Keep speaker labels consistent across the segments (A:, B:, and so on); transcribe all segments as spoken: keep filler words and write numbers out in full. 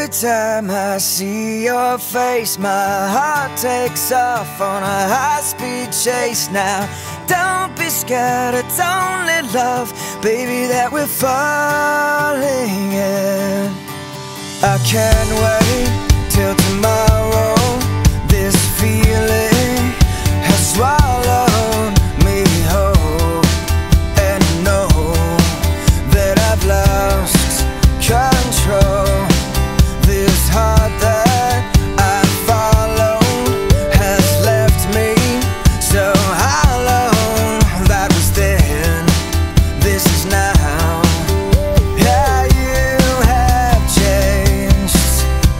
A: Every time I see your face, my heart takes off on a high-speed chase. Now, don't be scared, it's only love, baby, that we're falling in. I can't wait till tomorrow. This feeling has swallowed me whole, and I know that I've lost control. This heart that I followed has left me so hollow. That was then, this is now. Yeah, you have changed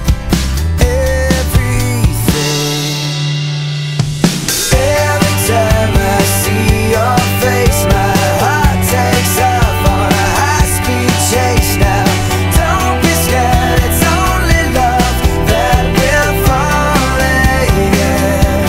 A: everything. Every time I see your face, my heart takes off on a high-speed chase. Now, don't be scared, it's only love that we're falling in.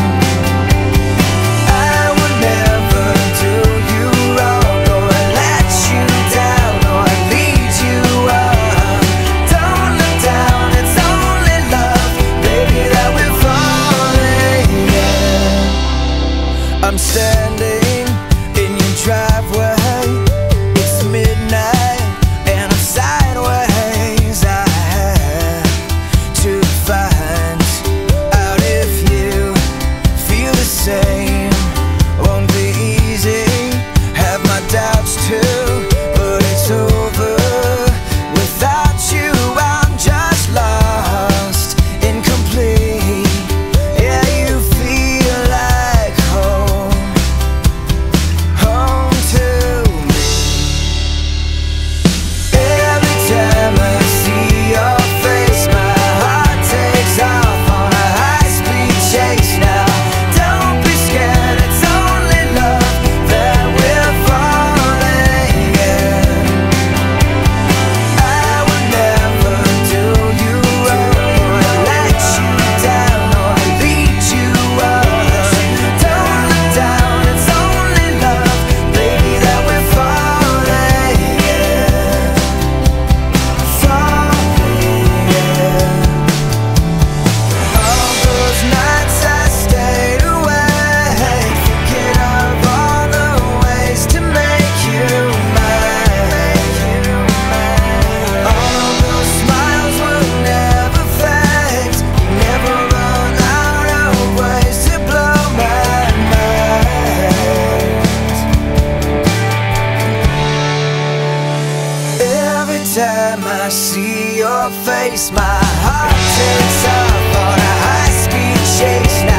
A: I would never do you wrong, or let you down, or lead you on. Don't look down, it's only love, baby, that we're falling in. I'm standing in your driveway, it's midnight and I'm sideways. I had to find out if you feel the same. Won't be easy, have my doubts too, but it's over without you. I'm just lost, incomplete. Yeah, you feel like home, home to me. Every time I see your face, my heart takes off on a high-speed chase. Now, don't be scared, it's only love that we're falling in. I would never do you wrong, or let you down, or lead you on. Don't look down, it's only love, baby, that we're falling in. Falling in. All those nights I stayed awake, thinking of all the ways to make you mine. All of those smiles were never faked, never run out of ways to blow my mind. Every time I see your face, my heart takes off on a high-speed chase. Now,